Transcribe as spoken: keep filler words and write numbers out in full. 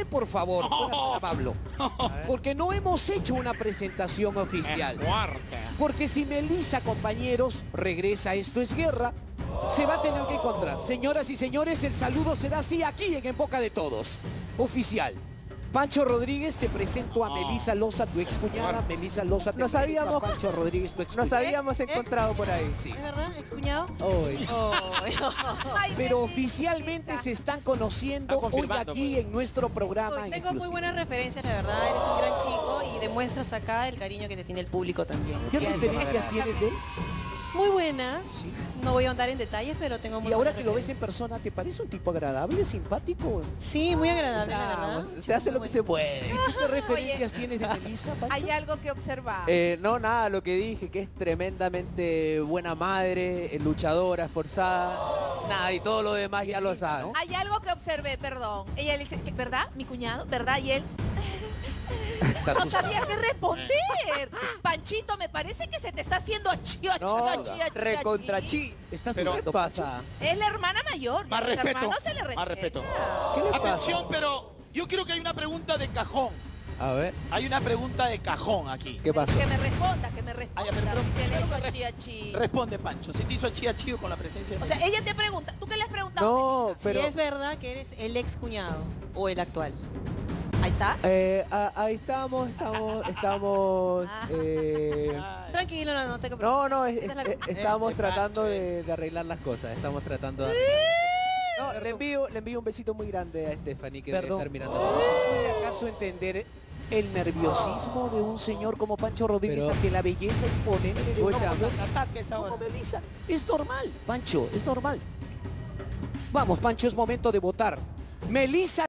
Espéreme, por favor, Oh. Pablo. Porque no hemos hecho una presentación oficial. Es fuerte. Porque si Melissa, compañeros, regresa Esto es Guerra, se va a tener que encontrar. Señoras y señores, el saludo será así aquí en En Boca de Todos. Oficial. Pancho Rodríguez, te presento a Oh. Melissa Loza, tu excuñada. Melissa Loza, te Nos presento a habíamos- Pancho Rodríguez, tu Nos excuñada. habíamos encontrado por ahí. Sí. ¿Es verdad, excuñado? Hoy. Pero oficialmente se están conociendo Está hoy confirmando, aquí pues. en nuestro programa. Uy, en tengo muy exclusiva. buenas referencias, la verdad. Eres un gran chico y demuestras acá el cariño que te tiene el público también. ¿Qué Y eso, referencias tienes de él? Muy buenas. Sí. No voy a andar en detalles, pero tengo muy Y ahora buenas que lo ves en referencias. persona, ¿te parece un tipo agradable, simpático? Sí, muy agradable, la Ah, verdad. bueno, Se hace lo que se puede. ¿Y tú qué referencias tienes de Melissa, Pancho? Hay algo que observar. Eh, no, nada, lo que dije, que es tremendamente buena madre, eh, luchadora, esforzada. Nada, y todo lo demás ya lo saben. ¿no? Hay algo que observé, perdón. Ella le dice, ¿qué, ¿verdad? Mi cuñado, ¿verdad? Y él Está no asustado. sabía qué responder. Panchito, me parece que se te está haciendo achí, achí, No, achí, achí, recontra achí. chi. ¿Estás Pero- ¿Qué dudando, pasa? Es la hermana mayor. Más a los respeto. hermanos se le respeta. Más respeto. ¿Qué le pasa? Atención, pero yo creo que hay una pregunta de cajón. A ver, Hay una pregunta de cajón aquí. ¿qué pasó? Que me responda, que me responda. Ay, pero- pero- si se le ha pero- hecho achí, achí. Responde, Pancho. Si te hizo achí achí con la presencia de O sea, ella te pregunta, ¿tú qué le has preguntado? No, pero... Si es verdad que eres el excuñado o el actual. Ahí está. Eh, a- ahí estamos, estamos, estamos... Ah. eh, Ay, Tranquilo, no, no te preocupes. no, no, es- Esta es la- es- estamos Eh, tratando Pancho, de, de arreglar las cosas, estamos tratando de arreglar las cosas. No, le envío, le envío un besito muy grande a Stephanie que debe Perdón. estar mirando. ¿Puede acaso entender el nerviosismo de un señor como Pancho Rodríguez Pero- ante la belleza imponente de una Escucha, mujer ataques como ahora. Melissa? Es normal, Pancho, es normal. Vamos, Pancho, es momento de votar. Melissa